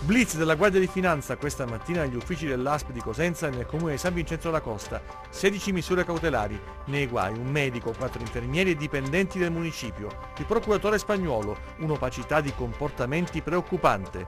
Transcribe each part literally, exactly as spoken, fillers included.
Blitz della Guardia di Finanza questa mattina agli uffici dell'A S P di Cosenza e nel comune di San Vincenzo della Costa. sedici misure cautelari, nei guai un medico, quattro infermieri e dipendenti del municipio. Il procuratore Spagnuolo, un'opacità di comportamenti preoccupante.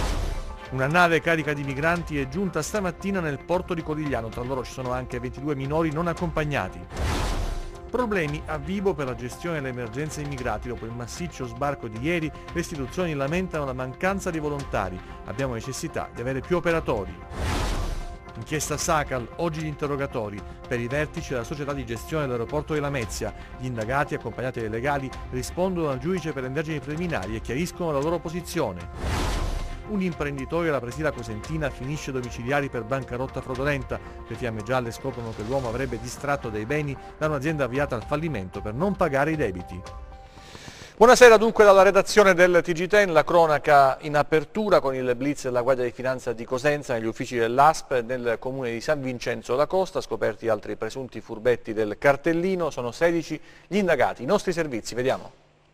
Una nave carica di migranti è giunta stamattina nel porto di Corigliano, tra loro ci sono anche ventidue minori non accompagnati. Problemi a Vibo per la gestione delle emergenze immigrati. Dopo il massiccio sbarco di ieri, le istituzioni lamentano la mancanza di volontari. Abbiamo necessità di avere più operatori. Inchiesta Sacal, oggi gli interrogatori per i vertici della società di gestione dell'aeroporto di Lamezia. Gli indagati, accompagnati dai legali, rispondono al giudice per le indagini preliminari e chiariscono la loro posizione. Un imprenditore della Presila Cosentina finisce domiciliari per bancarotta fraudolenta. Le fiamme gialle scoprono che l'uomo avrebbe distratto dei beni da un'azienda avviata al fallimento per non pagare i debiti. Buonasera dunque dalla redazione del T G dieci, la cronaca in apertura con il blitz della Guardia di Finanza di Cosenza negli uffici dell'A S P nel comune di San Vincenzo della Costa, scoperti altri presunti furbetti del cartellino, sono sedici gli indagati. I nostri servizi, vediamo.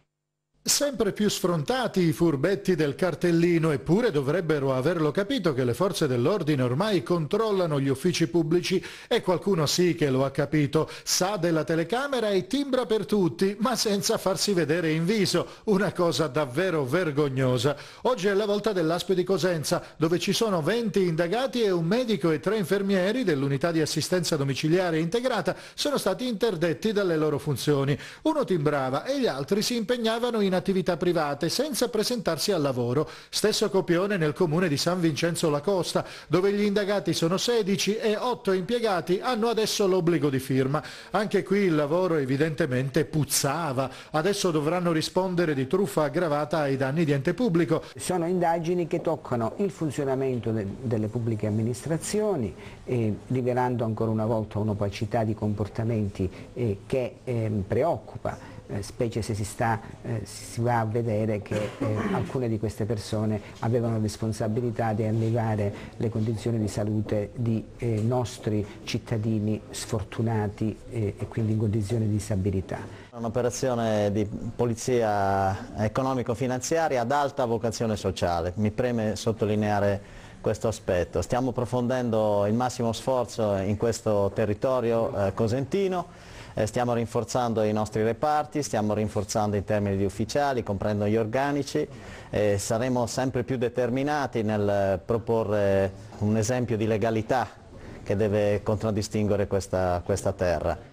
Sempre più sfrontati i furbetti del cartellino, eppure dovrebbero averlo capito che le forze dell'ordine ormai controllano gli uffici pubblici e qualcuno sì che lo ha capito, sa della telecamera e timbra per tutti, ma senza farsi vedere in viso, una cosa davvero vergognosa. Oggi è la volta dell'A S P di Cosenza, dove ci sono venti indagati e un medico e tre infermieri dell'unità di assistenza domiciliare integrata sono stati interdetti dalle loro funzioni. Uno timbrava e gli altri si impegnavano in attività private senza presentarsi al lavoro. Stesso copione nel comune di San Vincenzo la Costa, dove gli indagati sono sedici e otto impiegati hanno adesso l'obbligo di firma. Anche qui il lavoro evidentemente puzzava. Adesso dovranno rispondere di truffa aggravata ai danni di ente pubblico. Sono indagini che toccano il funzionamento de delle pubbliche amministrazioni, eh, rivelando ancora una volta un'opacità di comportamenti eh, che eh, preoccupa. Eh, specie se si, sta, eh, si va a vedere che eh, alcune di queste persone avevano responsabilità di allevare le condizioni di salute di eh, nostri cittadini sfortunati eh, e quindi in condizioni di disabilità. Un'operazione di polizia economico-finanziaria ad alta vocazione sociale, mi preme sottolineare questo aspetto. Stiamo approfondendo il massimo sforzo in questo territorio eh, cosentino. Stiamo rinforzando i nostri reparti, stiamo rinforzando in termini di ufficiali, comprendo gli organici, e saremo sempre più determinati nel proporre un esempio di legalità che deve contraddistinguere questa, questa terra.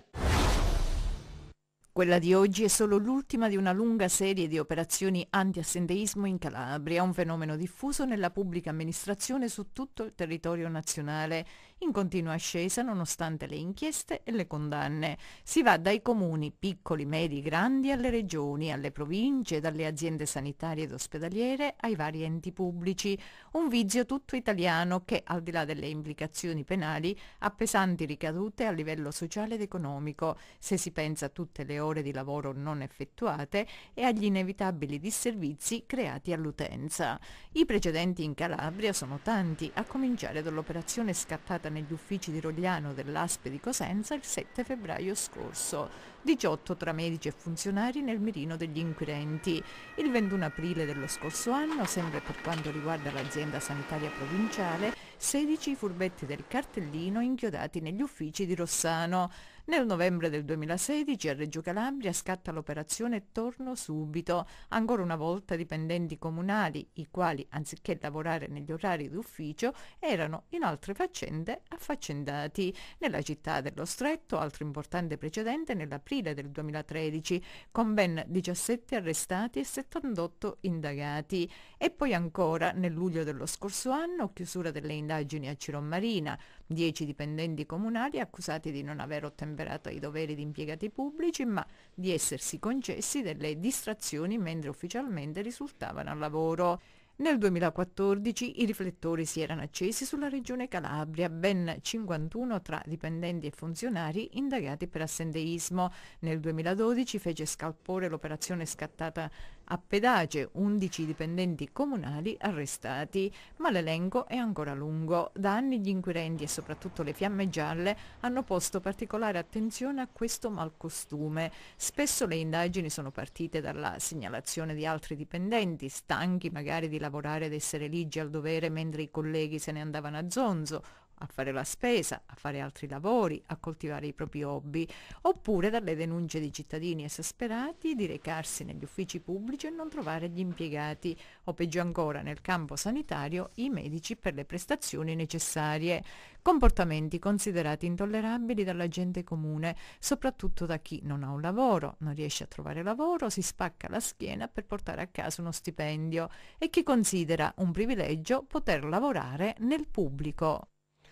Quella di oggi è solo l'ultima di una lunga serie di operazioni anti-assenteismo in Calabria, un fenomeno diffuso nella pubblica amministrazione su tutto il territorio nazionale, in continua ascesa nonostante le inchieste e le condanne. Si va dai comuni, piccoli, medi, grandi, alle regioni, alle province, dalle aziende sanitarie ed ospedaliere ai vari enti pubblici. Un vizio tutto italiano che, al di là delle implicazioni penali, ha pesanti ricadute a livello sociale ed economico, se si pensa a tutte le ore di lavoro non effettuate e agli inevitabili disservizi creati all'utenza. I precedenti in Calabria sono tanti, a cominciare dall'operazione scattata negli uffici di Rogliano dell'A S P di Cosenza il sette febbraio scorso. diciotto tra medici e funzionari nel mirino degli inquirenti. Il ventuno aprile dello scorso anno, sempre per quanto riguarda l'azienda sanitaria provinciale, sedici furbetti del cartellino inchiodati negli uffici di Rossano. Nel novembre del duemilasedici a Reggio Calabria scatta l'operazione Torno Subito, ancora una volta dipendenti comunali, i quali anziché lavorare negli orari d'ufficio erano in altre faccende affaccendati. Nella città dello Stretto, altro importante precedente nell'aprile del duemilatredici, con ben diciassette arrestati e settantotto indagati. E poi ancora nel luglio dello scorso anno, chiusura delle indagini a Cirommarina, dieci dipendenti comunali accusati di non aver ottemperato ai doveri di impiegati pubblici, ma di essersi concessi delle distrazioni mentre ufficialmente risultavano al lavoro. Nel duemilaquattordici i riflettori si erano accesi sulla regione Calabria, ben cinquantuno tra dipendenti e funzionari indagati per assenteismo. Nel duemiladodici fece scalpore l'operazione scattata A Pedace undici dipendenti comunali arrestati, ma l'elenco è ancora lungo. Da anni gli inquirenti e soprattutto le Fiamme Gialle hanno posto particolare attenzione a questo malcostume. Spesso le indagini sono partite dalla segnalazione di altri dipendenti, stanchi magari di lavorare ed essere ligi al dovere mentre i colleghi se ne andavano a zonzo, a fare la spesa, a fare altri lavori, a coltivare i propri hobby, oppure dalle denunce di cittadini esasperati di recarsi negli uffici pubblici e non trovare gli impiegati, o peggio ancora nel campo sanitario i medici per le prestazioni necessarie. Comportamenti considerati intollerabili dalla gente comune, soprattutto da chi non ha un lavoro, non riesce a trovare lavoro, si spacca la schiena per portare a casa uno stipendio e chi considera un privilegio poter lavorare nel pubblico.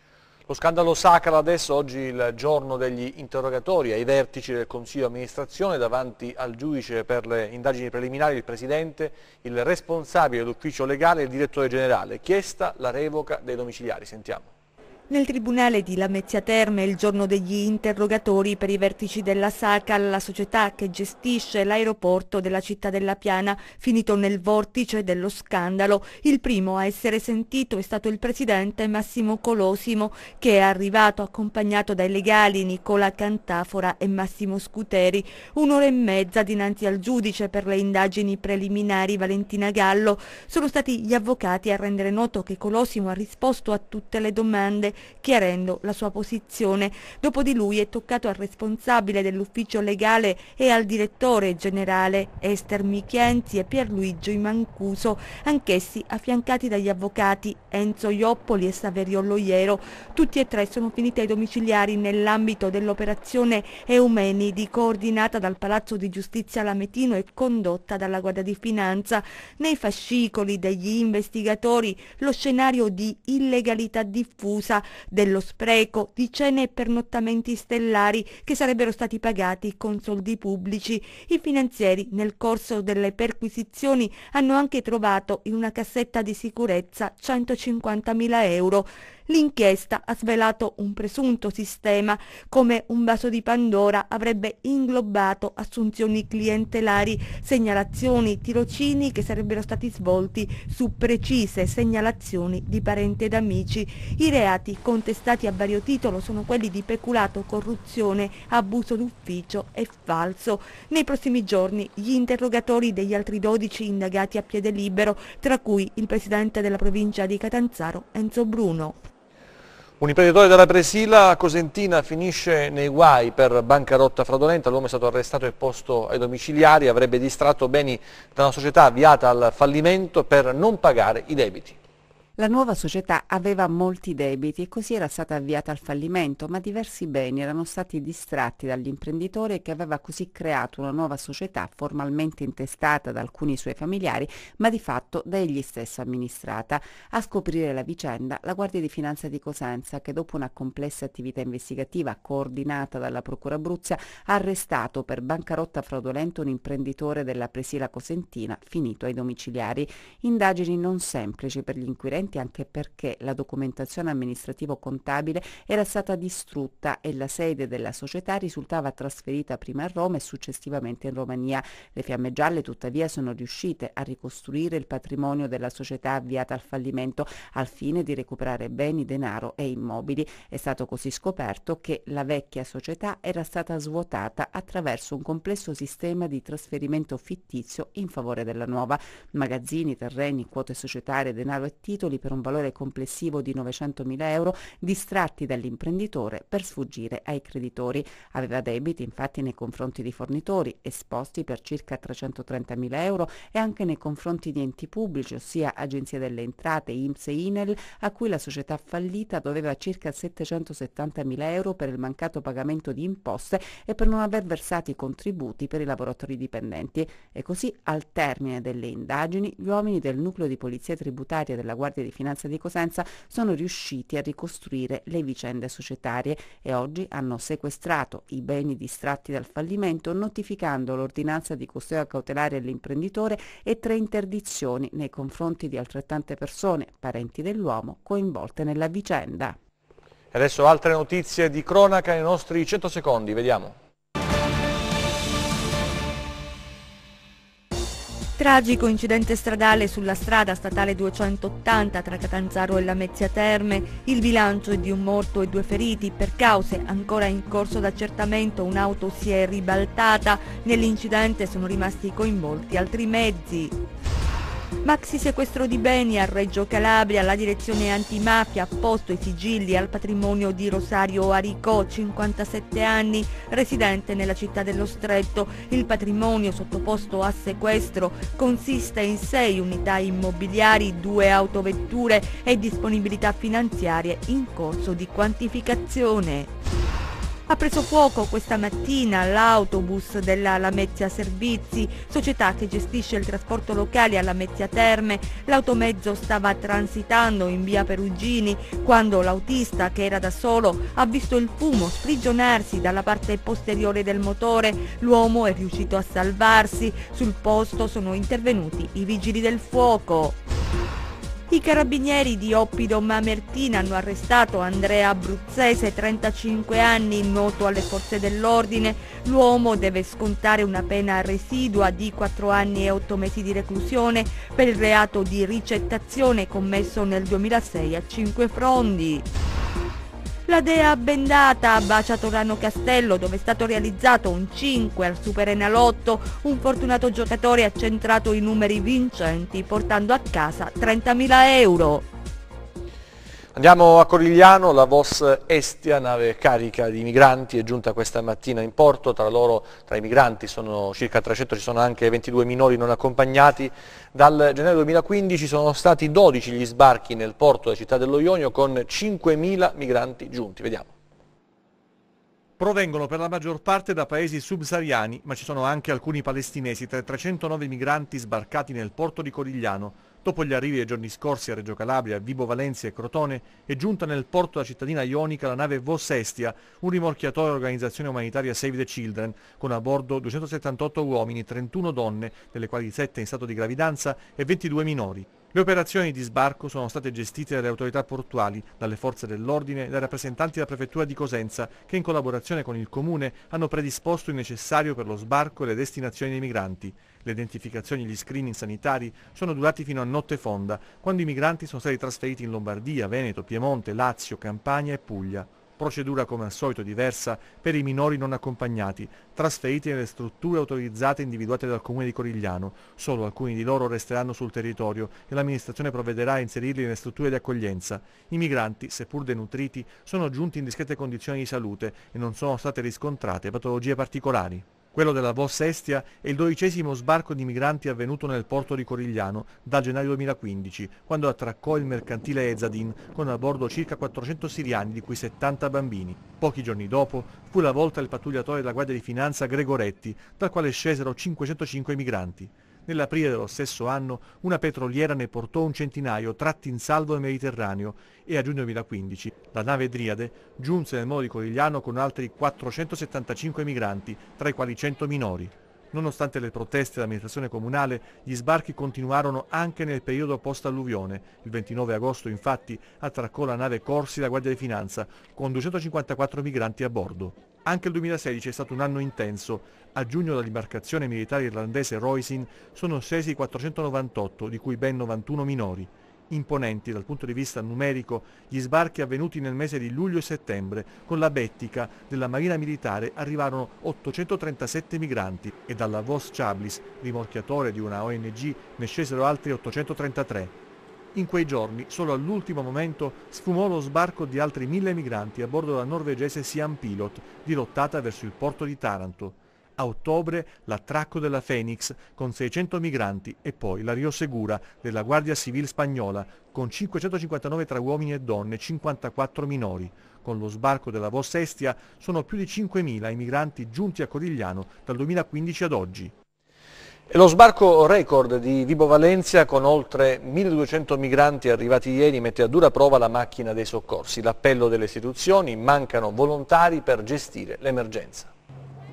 Lo scandalo Sacral adesso, oggi il giorno degli interrogatori ai vertici del Consiglio di amministrazione davanti al giudice per le indagini preliminari, il Presidente, il responsabile dell'ufficio legale e il direttore generale. Chiesta la revoca dei domiciliari. Sentiamo. Nel tribunale di Lamezia Terme il giorno degli interrogatori per i vertici della Sacral, la società che gestisce l'aeroporto della città della Piana, finito nel vortice dello scandalo. Il primo a essere sentito è stato il presidente Massimo Colosimo, che è arrivato accompagnato dai legali Nicola Cantafora e Massimo Scuteri. Un'ora e mezza dinanzi al giudice per le indagini preliminari Valentina Gallo. Sono stati gli avvocati a rendere noto che Colosimo ha risposto a tutte le domande, chiarendo la sua posizione. Dopo di lui è toccato al responsabile dell'ufficio legale e al direttore generale Ester Michienzi e Pierluigi Mancuso, anch'essi affiancati dagli avvocati Enzo Ioppoli e Saverio Loiero. Tutti e tre sono finiti ai domiciliari nell'ambito dell'operazione Eumenidi, coordinata dal Palazzo di Giustizia Lametino e condotta dalla Guardia di Finanza. Nei fascicoli degli investigatori lo scenario di illegalità diffusa, dello spreco, di cene e pernottamenti stellari che sarebbero stati pagati con soldi pubblici. I finanzieri nel corso delle perquisizioni hanno anche trovato in una cassetta di sicurezza centocinquantamila euro. L'inchiesta ha svelato un presunto sistema, come un vaso di Pandora avrebbe inglobato assunzioni clientelari, segnalazioni, tirocini che sarebbero stati svolti su precise segnalazioni di parenti ed amici. I reati contestati a vario titolo sono quelli di peculato, corruzione, abuso d'ufficio e falso. Nei prossimi giorni gli interrogatori degli altri dodici indagati a piede libero, tra cui il presidente della provincia di Catanzaro Enzo Bruno. Un imprenditore della Presila Cosentina finisce nei guai per bancarotta fraudolenta. L'uomo è stato arrestato e posto ai domiciliari, avrebbe distratto beni da una società avviata al fallimento per non pagare i debiti. La nuova società aveva molti debiti e così era stata avviata al fallimento, ma diversi beni erano stati distratti dall'imprenditore, che aveva così creato una nuova società formalmente intestata da alcuni suoi familiari, ma di fatto da egli stesso amministrata. A scoprire la vicenda la Guardia di Finanza di Cosenza, che dopo una complessa attività investigativa coordinata dalla Procura Abruzia ha arrestato per bancarotta fraudolenta un imprenditore della Presila Cosentina finito ai domiciliari. Indagini non semplici per gli inquirenti, anche perché la documentazione amministrativo-contabile era stata distrutta e la sede della società risultava trasferita prima a Roma e successivamente in Romania. Le Fiamme Gialle tuttavia sono riuscite a ricostruire il patrimonio della società avviata al fallimento al fine di recuperare beni, denaro e immobili. È stato così scoperto che la vecchia società era stata svuotata attraverso un complesso sistema di trasferimento fittizio in favore della nuova. Magazzini, terreni, quote societarie, denaro e titoli per un valore complessivo di novecentomila euro distratti dall'imprenditore per sfuggire ai creditori. Aveva debiti infatti nei confronti di fornitori esposti per circa trecentotrentamila euro e anche nei confronti di enti pubblici, ossia Agenzia delle Entrate, I N P S e I N E L, a cui la società fallita doveva circa settecentosettantamila euro per il mancato pagamento di imposte e per non aver versato i contributi per i lavoratori dipendenti. E così, al termine delle indagini, gli uomini del nucleo di polizia tributaria della Guardia di Finanza di Cosenza sono riusciti a ricostruire le vicende societarie e oggi hanno sequestrato i beni distratti dal fallimento, notificando l'ordinanza di custodia cautelare all'imprenditore e tre interdizioni nei confronti di altrettante persone, parenti dell'uomo, coinvolte nella vicenda. E adesso altre notizie di cronaca nei nostri cento secondi, vediamo. Tragico incidente stradale sulla strada statale duecentottanta tra Catanzaro e Lamezia Terme. Il bilancio è di un morto e due feriti. Per cause ancora in corso d'accertamento un'auto si è ribaltata. Nell'incidente sono rimasti coinvolti altri mezzi. Maxi sequestro di beni a Reggio Calabria. La direzione antimafia ha posto i sigilli al patrimonio di Rosario Aricò, cinquantasette anni, residente nella città dello Stretto. Il patrimonio sottoposto a sequestro consiste in sei unità immobiliari, due autovetture e disponibilità finanziarie in corso di quantificazione. Ha preso fuoco questa mattina l'autobus della Lamezia Servizi, società che gestisce il trasporto locale a Lamezia Terme. L'automezzo stava transitando in via Perugini quando l'autista, che era da solo, ha visto il fumo sprigionarsi dalla parte posteriore del motore. L'uomo è riuscito a salvarsi. Sul posto sono intervenuti i vigili del fuoco. I carabinieri di Oppido Mamertina hanno arrestato Andrea Abruzzese, trentacinque anni, noto alle forze dell'ordine. L'uomo deve scontare una pena residua di quattro anni e otto mesi di reclusione per il reato di ricettazione commesso nel duemilasei a Cinquefrondi. La dea bendata a Bacia Torano Castello, dove è stato realizzato un cinque al Superenalotto. Un fortunato giocatore ha centrato i numeri vincenti, portando a casa trentamila euro. Andiamo a Corigliano. La Vos Estia, nave carica di migranti, è giunta questa mattina in porto. Tra loro, tra i migranti sono circa trecento, ci sono anche ventidue minori non accompagnati. Dal gennaio duemilaquindici sono stati dodici gli sbarchi nel porto della città dello Ionio con cinquemila migranti giunti. Vediamo. Provengono per la maggior parte da paesi subsahariani, ma ci sono anche alcuni palestinesi, tra i trecentonove migranti sbarcati nel porto di Corigliano. Dopo gli arrivi dei giorni scorsi a Reggio Calabria, Vibo Valentia e Crotone, è giunta nel porto della cittadina ionica la nave Vos Estia, un rimorchiatore dell'organizzazione umanitaria Save the Children, con a bordo duecentosettantotto uomini, trentuno donne, delle quali sette in stato di gravidanza e ventidue minori. Le operazioni di sbarco sono state gestite dalle autorità portuali, dalle forze dell'ordine e dai rappresentanti della prefettura di Cosenza, che in collaborazione con il comune hanno predisposto il necessario per lo sbarco e le destinazioni dei migranti. Le identificazioni e gli screening sanitari sono durati fino a notte fonda, quando i migranti sono stati trasferiti in Lombardia, Veneto, Piemonte, Lazio, Campania e Puglia. Procedura come al solito diversa per i minori non accompagnati, trasferiti nelle strutture autorizzate individuate dal comune di Corigliano. Solo alcuni di loro resteranno sul territorio e l'amministrazione provvederà a inserirli nelle strutture di accoglienza. I migranti, seppur denutriti, sono giunti in discrete condizioni di salute e non sono state riscontrate patologie particolari. Quello della Vos Estia è il dodicesimo sbarco di migranti avvenuto nel porto di Corigliano dal gennaio duemilaquindici, quando attraccò il mercantile Ezadin con a bordo circa quattrocento siriani, di cui settanta bambini. Pochi giorni dopo fu la volta del pattugliatore della Guardia di Finanza Gregoretti, dal quale scesero cinquecentocinque migranti. Nell'aprile dello stesso anno una petroliera ne portò un centinaio tratti in salvo nel Mediterraneo e a giugno duemilaquindici la nave Driade giunse nel modo di Corigliano con altri quattrocentosettantacinque migranti, tra i quali cento minori. Nonostante le proteste dell'amministrazione comunale, gli sbarchi continuarono anche nel periodo post-alluvione. Il ventinove agosto, infatti, attraccò la nave Corsi della Guardia di Finanza con duecentocinquantaquattro migranti a bordo. Anche il duemilasedici è stato un anno intenso. A giugno dall'imbarcazione militare irlandese Roisin sono scesi quattrocentonovantotto, di cui ben novantuno minori. Imponenti dal punto di vista numerico gli sbarchi avvenuti nel mese di luglio e settembre. Con la Bettica della Marina Militare arrivarono ottocentotrentasette migranti e dalla Vos Chablis, rimorchiatore di una O N G, ne scesero altri ottocentotrentatré. In quei giorni, solo all'ultimo momento, sfumò lo sbarco di altri mille migranti a bordo della norvegese Siam Pilot, dirottata verso il porto di Taranto. A ottobre l'attracco della Phoenix con seicento migranti e poi la Rio Segura della Guardia Civil spagnola con cinquecentocinquantanove tra uomini e donne e cinquantaquattro minori. Con lo sbarco della Vos Estia sono più di cinquemila i migranti giunti a Corigliano dal duemilaquindici ad oggi. E lo sbarco record di Vibo Valentia con oltre milleduecento migranti arrivati ieri mette a dura prova la macchina dei soccorsi. L'appello delle istituzioni: mancano volontari per gestire l'emergenza.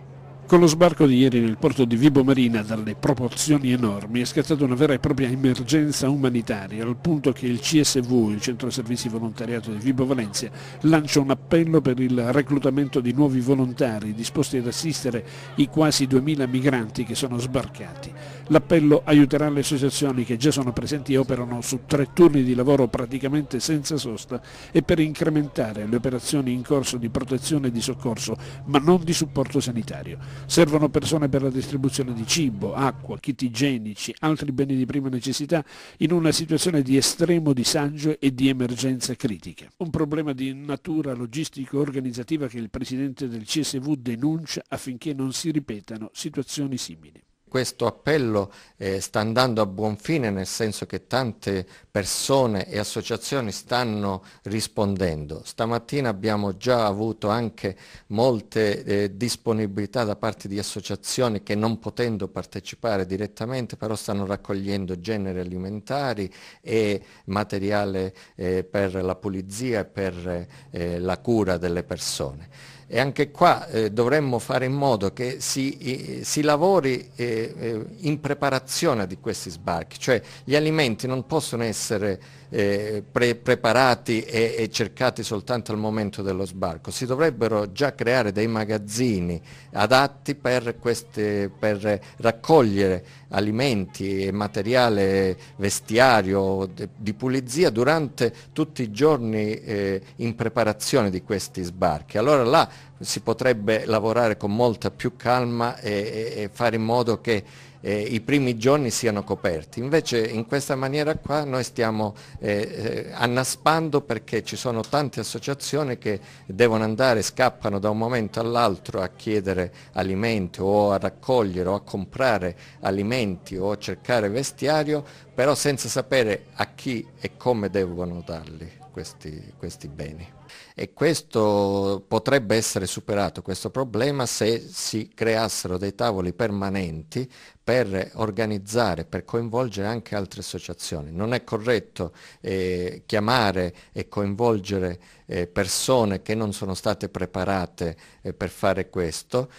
Con lo sbarco di ieri nel porto di Vibo Marina dalle proporzioni enormi è scattata una vera e propria emergenza umanitaria, al punto che il C S V, il Centro Servizi Volontariato di Vibo Valentia, lancia un appello per il reclutamento di nuovi volontari disposti ad assistere i quasi duemila migranti che sono sbarcati. L'appello aiuterà le associazioni che già sono presenti e operano su tre turni di lavoro praticamente senza sosta e per incrementare le operazioni in corso di protezione e di soccorso, ma non di supporto sanitario. Servono persone per la distribuzione di cibo, acqua, kit igienici, altri beni di prima necessità in una situazione di estremo disagio e di emergenza critica. Un problema di natura logistico-organizzativa che il presidente del C S V denuncia affinché non si ripetano situazioni simili. Questo appello eh, sta andando a buon fine, nel senso che tante persone e associazioni stanno rispondendo. Stamattina abbiamo già avuto anche molte eh, disponibilità da parte di associazioni che, non potendo partecipare direttamente, però stanno raccogliendo generi alimentari e materiale eh, per la pulizia e per eh, la cura delle persone. E anche qua eh, dovremmo fare in modo che si, eh, si lavori eh, eh, in preparazione di questi sbarchi, cioè gli alimenti non possono essere eh, pre preparati e, e cercati soltanto al momento dello sbarco, si dovrebbero già creare dei magazzini adatti per, queste, per raccogliere alimenti e materiale vestiario di pulizia durante tutti i giorni eh, in preparazione di questi sbarchi. Allora là si potrebbe lavorare con molta più calma e, e, e fare in modo che eh, i primi giorni siano coperti. Invece in questa maniera qua noi stiamo eh, eh, annaspando, perché ci sono tante associazioni che devono andare, scappano da un momento all'altro a chiedere alimenti o a raccogliere o a comprare alimenti o a cercare vestiario, però senza sapere a chi e come devono darli questi, questi beni. E questo potrebbe essere superato, questo problema, se si creassero dei tavoli permanenti per organizzare, per coinvolgere anche altre associazioni. Non è corretto eh, chiamare e coinvolgere eh, persone che non sono state preparate eh, per fare questo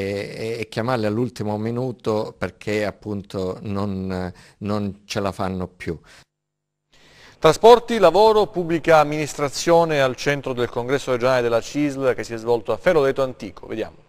e, e chiamarle all'ultimo minuto perché appunto non, non ce la fanno più. Trasporti, lavoro, pubblica amministrazione al centro del congresso regionale della C I S L che si è svolto a Feroleto Antico. Vediamo.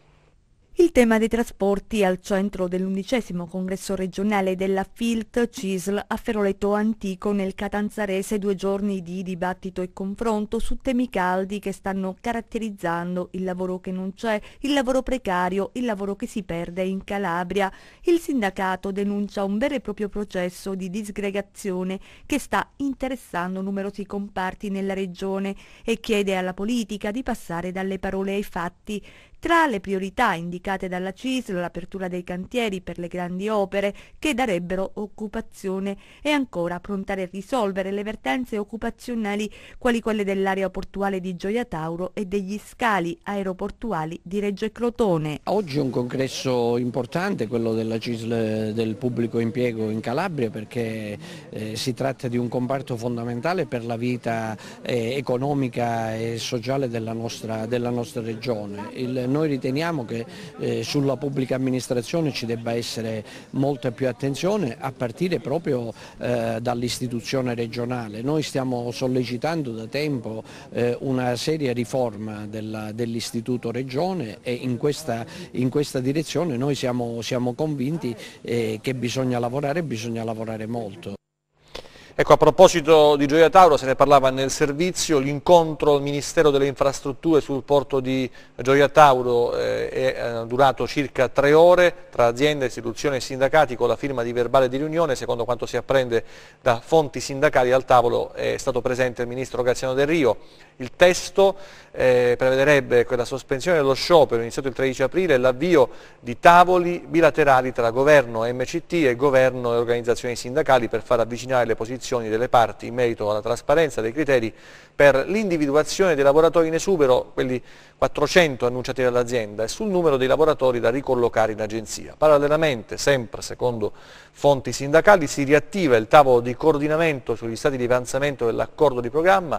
Il tema dei trasporti al centro dell'undicesimo congresso regionale della F I L T C I S L a Feroleto Antico nel Catanzarese, due giorni di dibattito e confronto su temi caldi che stanno caratterizzando il lavoro che non c'è, il lavoro precario, il lavoro che si perde in Calabria. Il sindacato denuncia un vero e proprio processo di disgregazione che sta interessando numerosi comparti nella regione e chiede alla politica di passare dalle parole ai fatti. Tra le priorità indicate dalla C I S L l'apertura dei cantieri per le grandi opere che darebbero occupazione e ancora prontare a risolvere le vertenze occupazionali quali quelle dell'area portuale di Gioia Tauro e degli scali aeroportuali di Reggio e Crotone. Oggi è un congresso importante, quello della C I S L del pubblico impiego in Calabria, perché eh, si tratta di un comparto fondamentale per la vita eh, economica e sociale della nostra, della nostra regione. Il, Noi riteniamo che eh, sulla pubblica amministrazione ci debba essere molta più attenzione, a partire proprio eh, dall'istituzione regionale. Noi stiamo sollecitando da tempo eh, una seria riforma dell'istituto regione e in questa, in questa direzione noi siamo, siamo convinti eh, che bisogna lavorare, bisogna lavorare molto. Ecco, a proposito di Gioia Tauro, se ne parlava nel servizio, l'incontro al Ministero delle Infrastrutture sul porto di Gioia Tauro eh, è durato circa tre ore tra aziende, istituzioni e sindacati, con la firma di verbale di riunione. Secondo quanto si apprende da fonti sindacali, al tavolo è stato presente il Ministro Graziano Del Rio. Il testo eh, prevederebbe quella sospensione dello sciopero iniziato il tredici aprile e l'avvio di tavoli bilaterali tra governo M C T e governo e organizzazioni sindacali per far avvicinare le posizioni delle parti in merito alla trasparenza dei criteri per l'individuazione dei lavoratori in esubero, quelli quattrocento annunciati dall'azienda, e sul numero dei lavoratori da ricollocare in agenzia. Parallelamente, sempre secondo fonti sindacali, si riattiva il tavolo di coordinamento sugli stati di avanzamento dell'accordo di programma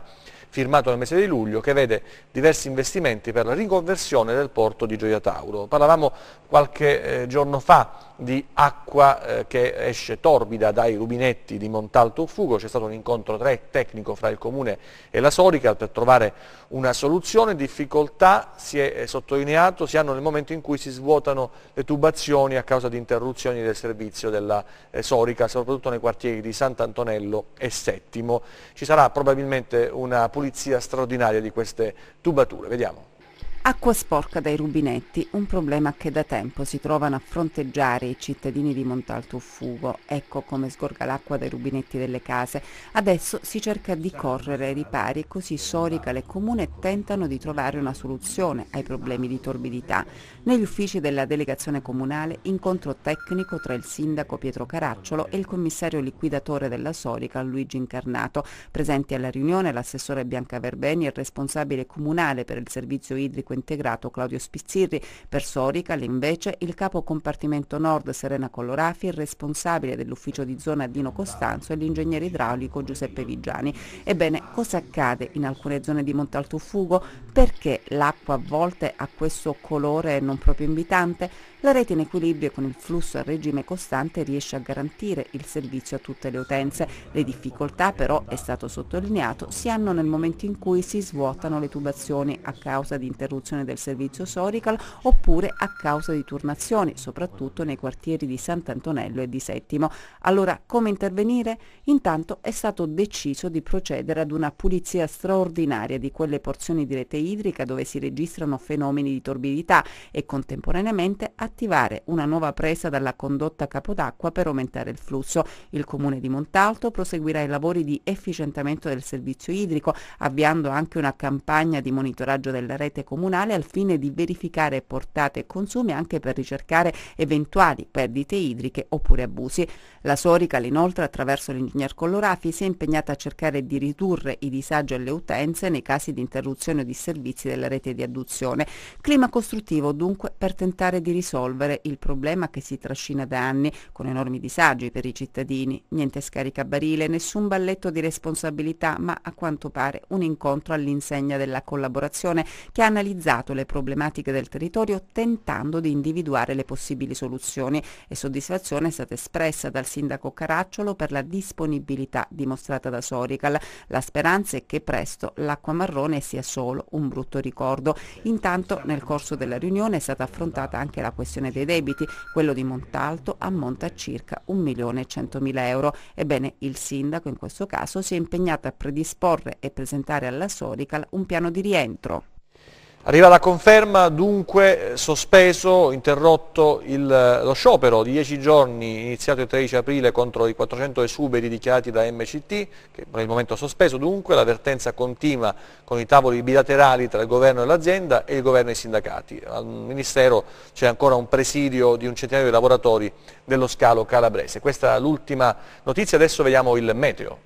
firmato nel mese di luglio, che vede diversi investimenti per la riconversione del porto di Gioia Tauro. Parlavamo qualche eh, giorno fa di acqua eh, che esce torbida dai rubinetti di Montalto Fugo. C'è stato un incontro tecnico fra il Comune e la Sorical per trovare una soluzione. Difficoltà, si è eh, sottolineato, si hanno nel momento in cui si svuotano le tubazioni a causa di interruzioni del servizio della eh, Sorical, soprattutto nei quartieri di Sant'Antonello e Settimo. Ci sarà probabilmente una pulizia straordinaria di queste tubature. Vediamo. Acqua sporca dai rubinetti, un problema che da tempo si trovano a fronteggiare i cittadini di Montalto Fugo. Ecco come sgorga l'acqua dai rubinetti delle case. Adesso si cerca di correre ai ripari, così Sorical e Comune tentano di trovare una soluzione ai problemi di torbidità. Negli uffici della delegazione comunale, incontro tecnico tra il sindaco Pietro Caracciolo e il commissario liquidatore della Sorical Luigi Incarnato. Presenti alla riunione l'assessore Bianca Verbeni e il responsabile comunale per il servizio idrico integrato Claudio Spizzirri. Per Sorical invece il capo compartimento nord Serena Collorafi, il responsabile dell'ufficio di zona Dino Costanzo e l'ingegnere idraulico Giuseppe Vigiani. Ebbene, cosa accade in alcune zone di Montalto Fugo? Perché l'acqua a volte ha questo colore non proprio invitante? La rete in equilibrio con il flusso a regime costante riesce a garantire il servizio a tutte le utenze. Le difficoltà però, è stato sottolineato, si hanno nel momento in cui si svuotano le tubazioni a causa di interruzione del servizio Sorical oppure a causa di turnazioni, soprattutto nei quartieri di Sant'Antonello e di Settimo. Allora, come intervenire? Intanto è stato deciso di procedere ad una pulizia straordinaria di quelle porzioni di rete idrica dove si registrano fenomeni di torbidità e contemporaneamente attivare una nuova presa dalla condotta capodacqua per aumentare il flusso. Il Comune di Montalto proseguirà i lavori di efficientamento del servizio idrico, avviando anche una campagna di monitoraggio della rete comunale al fine di verificare portate e consumi, anche per ricercare eventuali perdite idriche oppure abusi. La Sorical inoltre, attraverso l'ingegner Collorafi, si è impegnata a cercare di ridurre i disagi alle utenze nei casi di interruzione di servizi della rete di adduzione. Clima costruttivo dunque per tentare di risolvere il problema che si trascina da anni, con enormi disagi per i cittadini. Niente scaricabarile, nessun balletto di responsabilità, ma a quanto pare un incontro all'insegna della collaborazione che ha analizzato le problematiche del territorio tentando di individuare le possibili soluzioni, e soddisfazione è stata espressa dal sindaco Caracciolo per la disponibilità dimostrata da Sorical. La speranza è che presto l'acqua marrone sia solo un brutto ricordo. Intanto nel corso della riunione è stata affrontata anche la questione dei debiti. Quello di Montalto ammonta a circa un milione e centomila euro. Ebbene, il sindaco in questo caso si è impegnato a predisporre e presentare alla Sorical un piano di rientro. Arriva la conferma, dunque sospeso, interrotto il, lo sciopero di dieci giorni iniziato il tredici aprile contro i quattrocento esuberi dichiarati da M C T, che per il momento sospeso dunque. L'avvertenza continua con i tavoli bilaterali tra il governo e l'azienda e il governo e i sindacati. Al Ministero c'è ancora un presidio di un centinaio di lavoratori dello scalo calabrese. Questa è l'ultima notizia, adesso vediamo il meteo.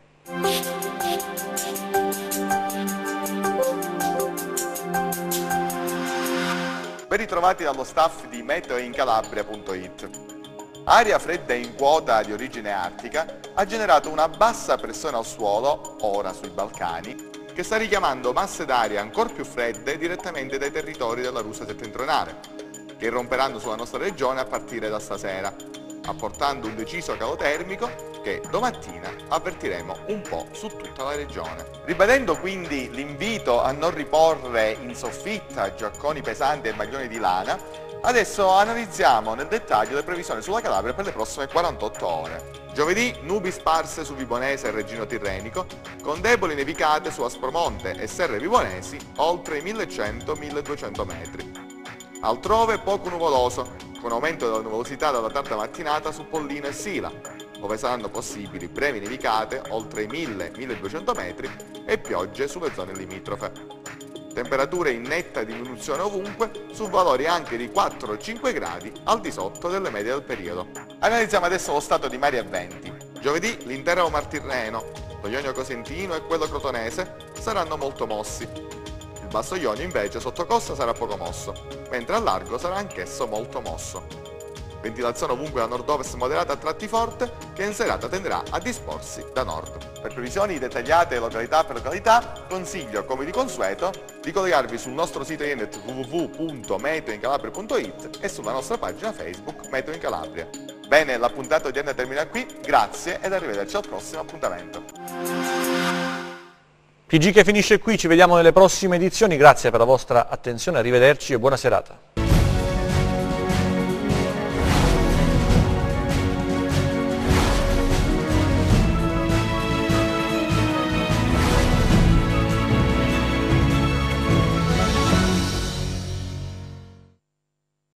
Ben ritrovati dallo staff di meteoincalabria punto it. Aria fredda in quota di origine artica ha generato una bassa pressione al suolo, ora sui Balcani, che sta richiamando masse d'aria ancora più fredde direttamente dai territori della Russia settentrionale, che irromperanno sulla nostra regione a partire da stasera, apportando un deciso calo termico che domattina avvertiremo un po' su tutta la regione. Ribadendo quindi l'invito a non riporre in soffitta giacconi pesanti e maglioni di lana, adesso analizziamo nel dettaglio le previsioni sulla Calabria per le prossime quarantotto ore. Giovedì nubi sparse su Vibonese e Reggino Tirrenico, con deboli nevicate su Aspromonte e Serre Vibonesi oltre i millecento milleduecento metri. Altrove poco nuvoloso, con aumento della nuvolosità dalla tarda mattinata su Pollino e Sila, dove saranno possibili brevi nevicate oltre i mille milleduecento metri e piogge sulle zone limitrofe. Temperature in netta diminuzione ovunque, su valori anche di quattro cinque gradi al di sotto delle medie del periodo. Analizziamo adesso lo stato di mari e venti. Giovedì l'intero Mar Tirreno, lo Ionio Cosentino e quello Crotonese saranno molto mossi. Il Basso Ionio invece sotto costa sarà poco mosso, mentre al largo sarà anch'esso molto mosso. Ventilazione ovunque da nord-ovest moderata a tratti forte, che in serata tenderà a disporsi da nord. Per previsioni dettagliate località per località, consiglio, come di consueto, di collegarvi sul nostro sito internet w w w punto meteo in calabria punto it e sulla nostra pagina Facebook Meteo in Calabria. Bene, l'appuntato odierno termina qui, grazie ed arrivederci al prossimo appuntamento. P G che finisce qui, ci vediamo nelle prossime edizioni, grazie per la vostra attenzione, arrivederci e buona serata.